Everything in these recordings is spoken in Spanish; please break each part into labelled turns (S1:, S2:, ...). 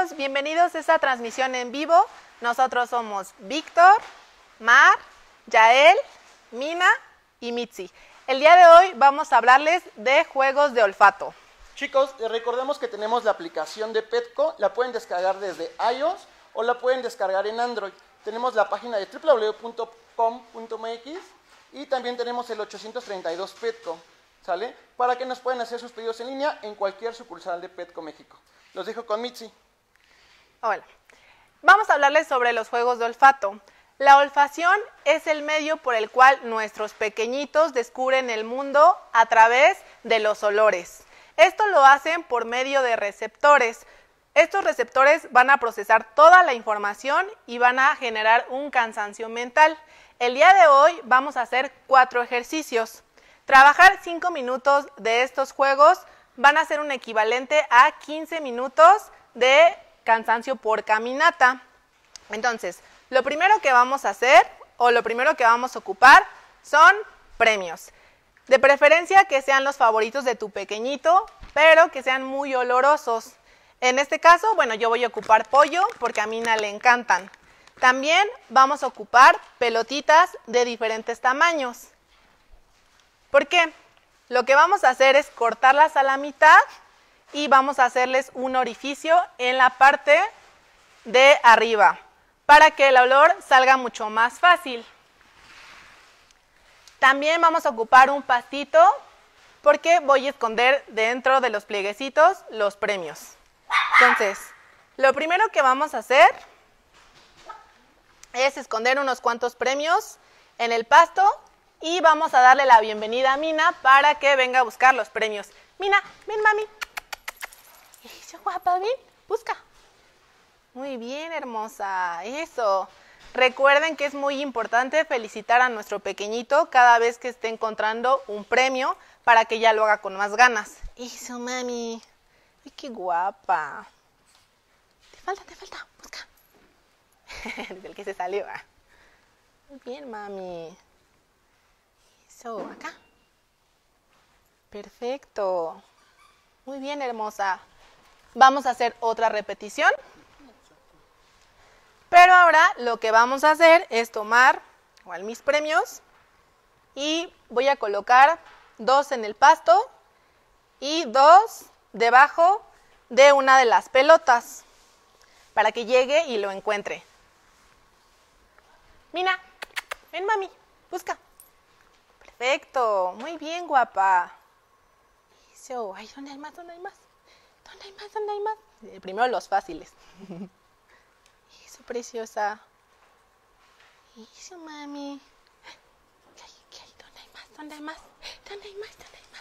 S1: amigos, bienvenidos a esta transmisión en vivo. Nosotros somos Víctor, Mar, Yael, Mina y Mitzi. El día de hoy vamos a hablarles de juegos de olfato.
S2: Chicos, recordemos que tenemos la aplicación de Petco, la pueden descargar desde iOS o la pueden descargar en Android. Tenemos la página de www.com.mx y también tenemos el 832 Petco, ¿sale? Para que nos puedan hacer sus pedidos en línea en cualquier sucursal de Petco México. Los dejo con Mitzi.
S1: Hola. Vamos a hablarles sobre los juegos de olfato. La olfacción es el medio por el cual nuestros pequeñitos descubren el mundo a través de los olores. Esto lo hacen por medio de receptores. Estos receptores van a procesar toda la información y van a generar un cansancio mental. El día de hoy vamos a hacer 4 ejercicios. Trabajar 5 minutos de estos juegos van a ser un equivalente a 15 minutos de cansancio por caminata. Entonces, lo primero que vamos a hacer o lo primero que vamos a ocupar son premios. De preferencia que sean los favoritos de tu pequeñito, pero que sean muy olorosos. En este caso, bueno, yo voy a ocupar pollo porque a Mina le encantan. También vamos a ocupar pelotitas de diferentes tamaños. ¿Por qué? Lo que vamos a hacer es cortarlas a la mitad y vamos a hacerles un orificio en la parte de arriba para que el olor salga mucho más fácil. También vamos a ocupar un pastito porque voy a esconder dentro de los plieguecitos los premios. Entonces, lo primero que vamos a hacer es esconder unos cuantos premios en el pasto y vamos a darle la bienvenida a Mina para que venga a buscar los premios. Mina, ven mami. Eso, guapa, ven, busca. Muy bien, hermosa, eso. Recuerden que es muy importante felicitar a nuestro pequeñito cada vez que esté encontrando un premio para que ya lo haga con más ganas. Eso, mami. Ay, qué guapa. Te falta, busca. Desde el que se salió. Muy bien, mami. Eso, acá. Perfecto. Muy bien, hermosa. Vamos a hacer otra repetición. Pero ahora lo que vamos a hacer es tomar igual mis premios y voy a colocar 2 en el pasto y 2 debajo de una de las pelotas para que llegue y lo encuentre. Mina, ven mami, busca. Perfecto, muy bien, guapa. Eso, ay, ¿dónde hay más? ¿Dónde hay más? ¿Dónde hay más? ¿Dónde hay más? Primero los fáciles. Eso, preciosa. Eso, mami. ¿Qué hay? ¿Dónde hay más? ¿Dónde hay más? ¿Dónde hay más? ¿Dónde hay más?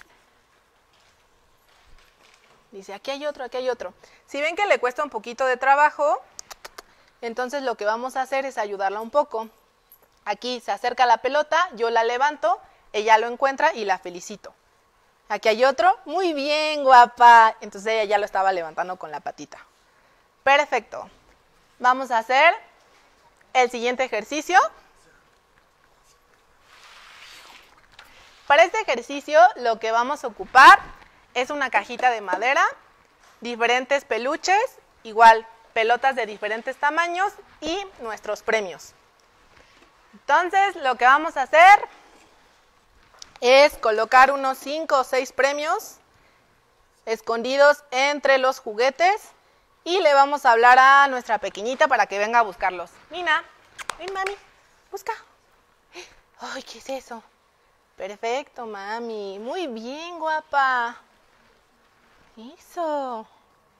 S1: Dice, aquí hay otro, aquí hay otro. Si ven que le cuesta un poquito de trabajo, entonces lo que vamos a hacer es ayudarla un poco. Aquí se acerca la pelota, yo la levanto, ella lo encuentra y la felicito. Aquí hay otro, muy bien, guapa. Entonces ella ya lo estaba levantando con la patita. Perfecto. Vamos a hacer el siguiente ejercicio. Para este ejercicio lo que vamos a ocupar es una cajita de madera, diferentes peluches, igual pelotas de diferentes tamaños y nuestros premios. Entonces lo que vamos a hacer es colocar unos 5 o 6 premios escondidos entre los juguetes y le vamos a hablar a nuestra pequeñita para que venga a buscarlos. Mina, ven mami, busca. Ay, ¿qué es eso? Perfecto, mami. Muy bien, guapa. Eso.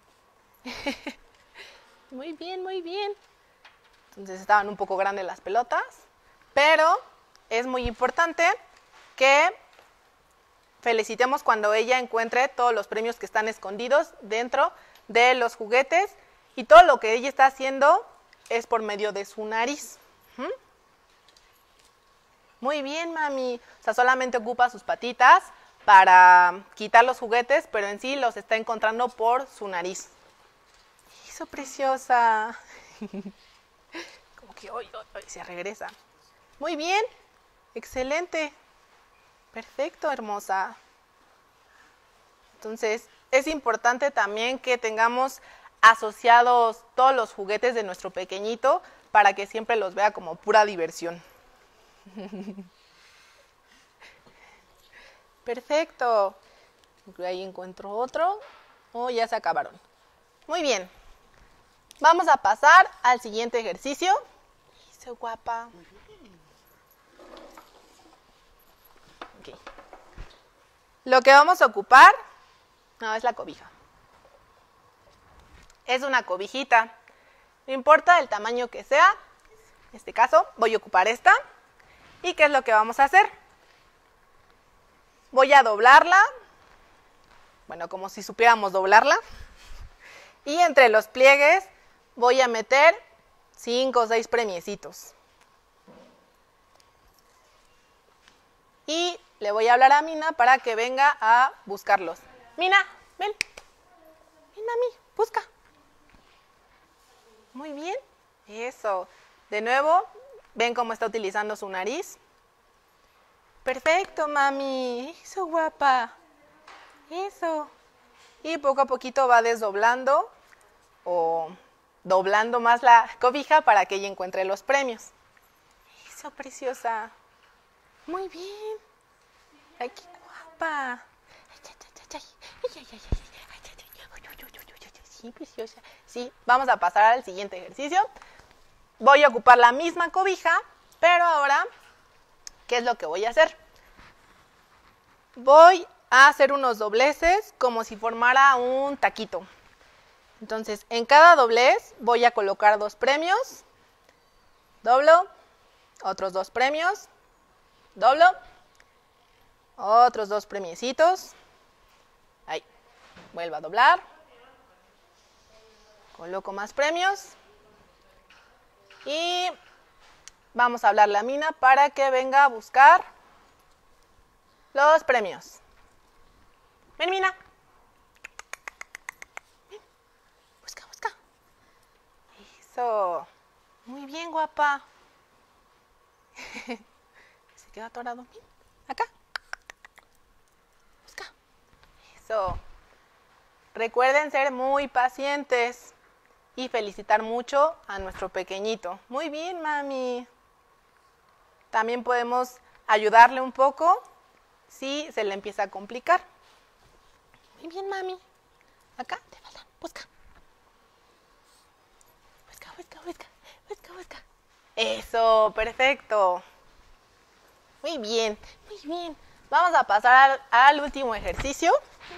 S1: Muy bien, muy bien. Entonces estaban un poco grandes las pelotas, pero es muy importante que felicitemos cuando ella encuentre todos los premios que están escondidos dentro de los juguetes y todo lo que ella está haciendo es por medio de su nariz. Muy bien, mami. O sea, solamente ocupa sus patitas para quitar los juguetes, pero en sí los está encontrando por su nariz. Eso, preciosa. Como que hoy se regresa. Muy bien. Excelente. Perfecto, hermosa. Entonces, es importante también que tengamos asociados todos los juguetes de nuestro pequeñito para que siempre los vea como pura diversión. Perfecto. Ahí encuentro otro. Oh, ya se acabaron. Muy bien. Vamos a pasar al siguiente ejercicio. Soy guapa. Okay. Lo que vamos a ocupar, no, es la cobija. Es una cobijita. No importa el tamaño que sea. En este caso, voy a ocupar esta. ¿Y qué es lo que vamos a hacer? Voy a doblarla. Bueno, como si supiéramos doblarla. Y entre los pliegues voy a meter 5 o 6 premiecitos. Y le voy a hablar a Mina para que venga a buscarlos. Mina, ven. Ven, mami, busca. Muy bien. Eso. De nuevo, ven cómo está utilizando su nariz. Perfecto, mami. Eso, guapa. Eso. Y poco a poquito va desdoblando o doblando más la cobija para que ella encuentre los premios. Eso, preciosa. Muy bien. Ay, qué guapa. Sí, preciosa. Sí, vamos a pasar al siguiente ejercicio. Voy a ocupar la misma cobija, pero ahora, ¿qué es lo que voy a hacer? Voy a hacer unos dobleces como si formara un taquito. Entonces, en cada doblez voy a colocar 2 premios, doblo, otros 2 premios, doblo, otros 2 premiecitos, ahí, vuelvo a doblar, coloco más premios y vamos a hablarle a Mina para que venga a buscar los premios. Ven, Mina. Ven. Busca, busca. Eso. Muy bien, guapa. Se queda atorado. Ven. Acá. Busca. Eso. Recuerden ser muy pacientes y felicitar mucho a nuestro pequeñito. Muy bien, mami. También podemos ayudarle un poco si se le empieza a complicar. Muy bien, mami. Acá, te falta. Busca. Busca, busca, busca. Busca, busca. Eso, perfecto. Muy bien, muy bien. Vamos a pasar al último ejercicio.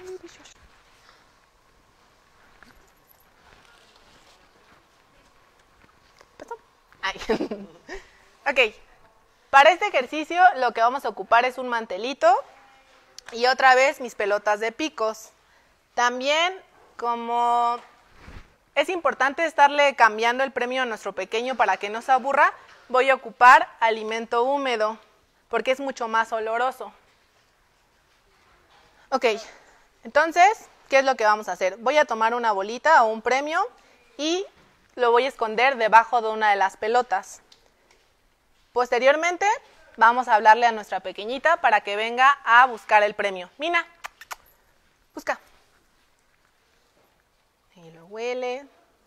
S1: Ay. Ok. Para este ejercicio lo que vamos a ocupar es un mantelito y otra vez mis pelotas de picos. También, como es importante estarle cambiando el premio a nuestro pequeño para que no se aburra, voy a ocupar alimento húmedo porque es mucho más oloroso. Ok, entonces, ¿qué es lo que vamos a hacer? Voy a tomar una bolita o un premio y lo voy a esconder debajo de una de las pelotas. Posteriormente, vamos a hablarle a nuestra pequeñita para que venga a buscar el premio. Mina, busca. Ahí lo huele.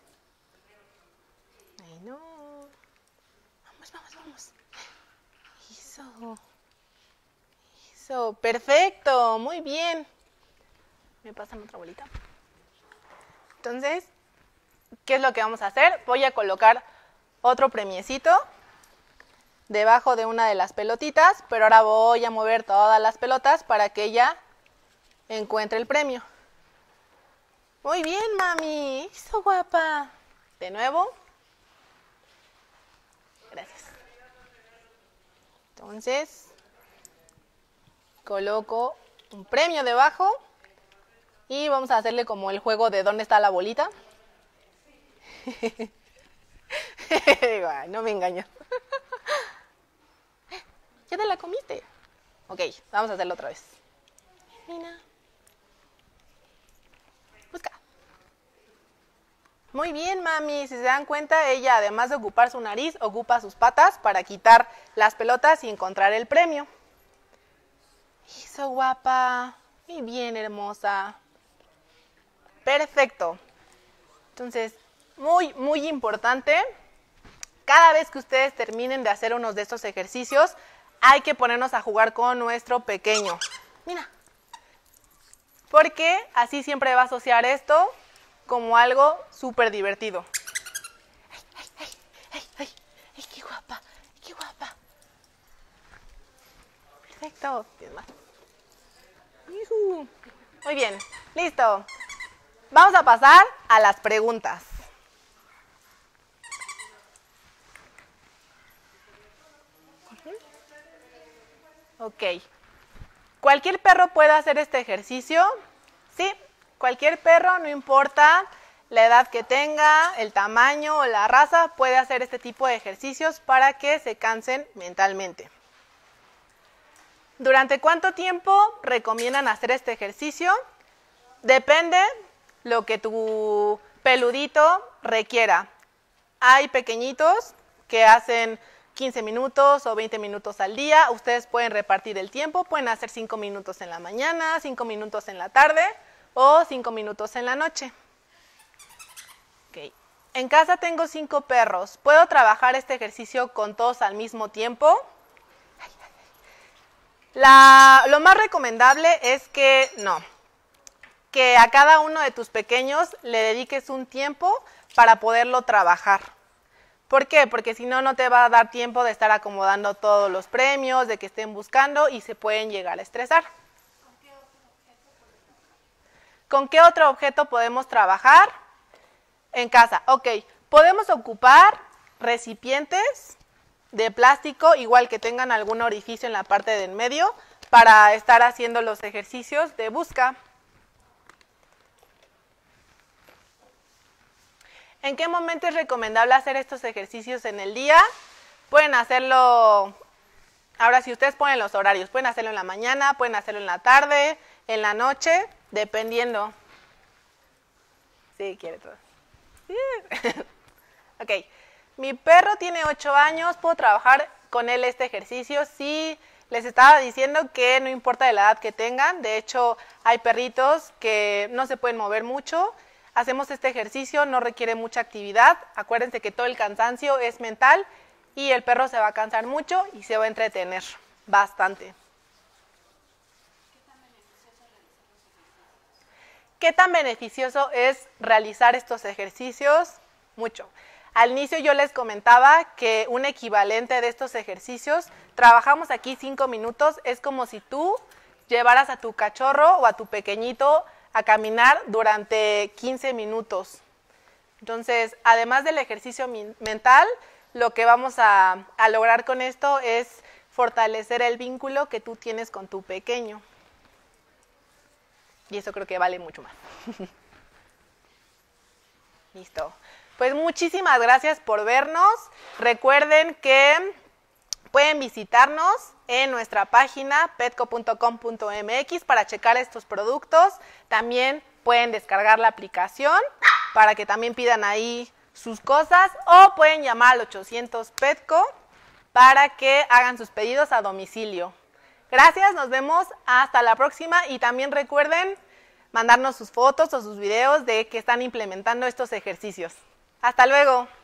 S1: Ahí no. Vamos, vamos, vamos. Eso. Eso, perfecto, muy bien. ¿Me pasan otra bolita? Entonces, ¿qué es lo que vamos a hacer? Voy a colocar otro premiecito debajo de una de las pelotitas, pero ahora voy a mover todas las pelotas para que ella encuentre el premio. Muy bien, mami. Eso, guapa. De nuevo. Gracias. Entonces, coloco un premio debajo y vamos a hacerle como el juego de ¿dónde está la bolita? No me engañas. ¿Ya te la comiste? Ok, vamos a hacerlo otra vez. Mina. Busca. Muy bien, mami. Si se dan cuenta, ella además de ocupar su nariz, ocupa sus patas para quitar las pelotas y encontrar el premio. Eso, guapa. Muy bien, hermosa. Perfecto. Entonces, muy importante, cada vez que ustedes terminen de hacer unos de estos ejercicios, hay que ponernos a jugar con nuestro pequeño. Mira, porque así siempre va a asociar esto como algo súper divertido. ¡Ay, qué guapa! ¡Qué guapa! Perfecto. Muy bien, listo. Vamos a pasar a las preguntas. Ok. ¿Cualquier perro puede hacer este ejercicio? Sí, cualquier perro, no importa la edad que tenga, el tamaño o la raza, puede hacer este tipo de ejercicios para que se cansen mentalmente. ¿Durante cuánto tiempo recomiendan hacer este ejercicio? Depende lo que tu peludito requiera. Hay pequeñitos que hacen 15 minutos o 20 minutos al día. Ustedes pueden repartir el tiempo, pueden hacer 5 minutos en la mañana, 5 minutos en la tarde o 5 minutos en la noche. Okay. En casa tengo 5 perros. ¿Puedo trabajar este ejercicio con todos al mismo tiempo? Lo más recomendable es que no. Que a cada uno de tus pequeños le dediques un tiempo para poderlo trabajar. ¿Por qué? Porque si no, no te va a dar tiempo de estar acomodando todos los premios, de que estén buscando y se pueden llegar a estresar. ¿Con qué otro objeto podemos trabajar? En casa. Ok, podemos ocupar recipientes de plástico, igual que tengan algún orificio en la parte del medio, para estar haciendo los ejercicios de busca. ¿En qué momento es recomendable hacer estos ejercicios en el día? Pueden hacerlo, ahora si ustedes ponen los horarios, pueden hacerlo en la mañana, pueden hacerlo en la tarde, en la noche, dependiendo. Sí, quiere todo. Sí. Ok, mi perro tiene 8 años, ¿puedo trabajar con él este ejercicio? Sí, les estaba diciendo que no importa de la edad que tengan, de hecho hay perritos que no se pueden mover mucho. Hacemos este ejercicio, no requiere mucha actividad. Acuérdense que todo el cansancio es mental y el perro se va a cansar mucho y se va a entretener bastante. ¿Qué tan beneficioso es realizar estos ejercicios? Mucho. Al inicio yo les comentaba que un equivalente de estos ejercicios, trabajamos aquí 5 minutos, es como si tú llevaras a tu cachorro o a tu pequeñito a caminar durante 15 minutos. Entonces, además del ejercicio mental, lo que vamos a lograr con esto es fortalecer el vínculo que tú tienes con tu pequeño. Y eso creo que vale mucho más. Listo. Pues muchísimas gracias por vernos. Recuerden que pueden visitarnos en nuestra página petco.com.mx para checar estos productos. También pueden descargar la aplicación para que también pidan ahí sus cosas o pueden llamar al 800 Petco para que hagan sus pedidos a domicilio. Gracias, nos vemos hasta la próxima y también recuerden mandarnos sus fotos o sus videos de que están implementando estos ejercicios. Hasta luego.